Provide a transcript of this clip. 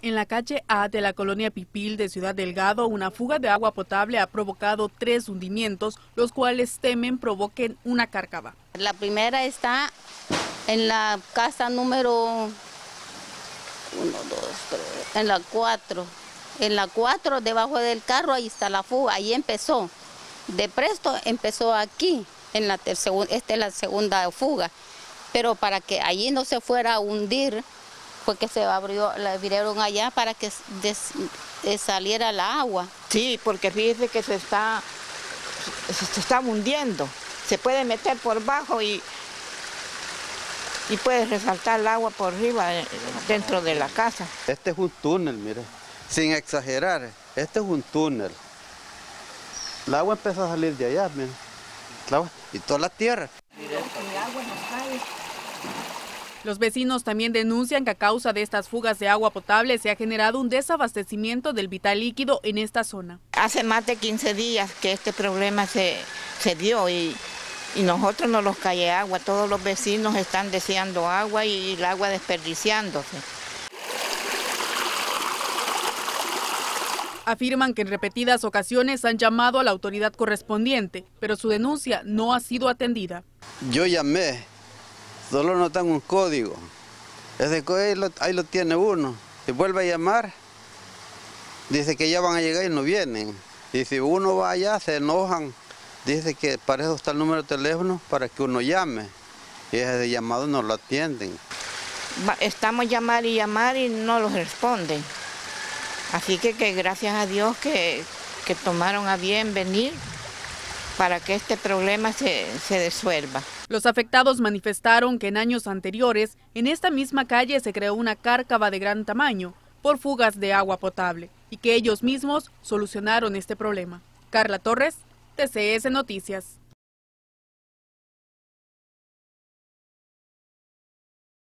En la calle A de la colonia Pipil de Ciudad Delgado, una fuga de agua potable ha provocado 3 hundimientos, los cuales temen provoquen una cárcava. La primera está en la casa número 3, en la 4. En la 4, debajo del carro, ahí está la fuga, ahí empezó. De presto empezó aquí, esta es la segunda fuga. Pero para que allí no se fuera a hundir, fue que se abrieron allá para que saliera el agua. Sí, porque fíjese que se está hundiendo. Se puede meter por bajo y puede resaltar el agua por arriba dentro de la casa. Este es un túnel, mire, sin exagerar, este es un túnel. El agua empezó a salir de allá, mire, y toda la tierra. Los vecinos también denuncian que a causa de estas fugas de agua potable se ha generado un desabastecimiento del vital líquido en esta zona. Hace más de 15 días que este problema se dio y nosotros no nos cae agua, todos los vecinos están deseando agua y el agua desperdiciándose. Afirman que en repetidas ocasiones han llamado a la autoridad correspondiente, pero su denuncia no ha sido atendida. Yo llamé. Solo nos dan un código. Ese código ahí lo tiene uno. Si vuelve a llamar, dice que ya van a llegar y no vienen. Y si uno va allá, se enojan. Dice que para eso está el número de teléfono para que uno llame. Y ese llamado no lo atienden. Estamos llamar y no los responden. Así que gracias a Dios que tomaron a bien venir para que este problema se disuelva. Los afectados manifestaron que en años anteriores, en esta misma calle se creó una cárcava de gran tamaño por fugas de agua potable y que ellos mismos solucionaron este problema. Carla Torres, TCS Noticias.